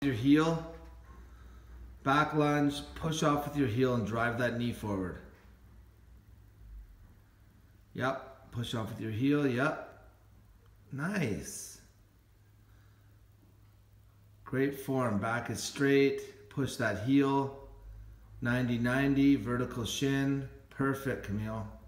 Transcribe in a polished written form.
Your heel, back lunge, push off with your heel and drive that knee forward. Yep, push off with your heel, yep. Nice. Great form, back is straight, push that heel, 90-90, vertical shin, perfect, Camille.